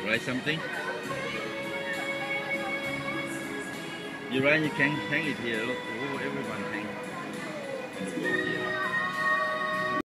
write something? You write, you can hang it here. Look, oh, everyone hang in the wall here.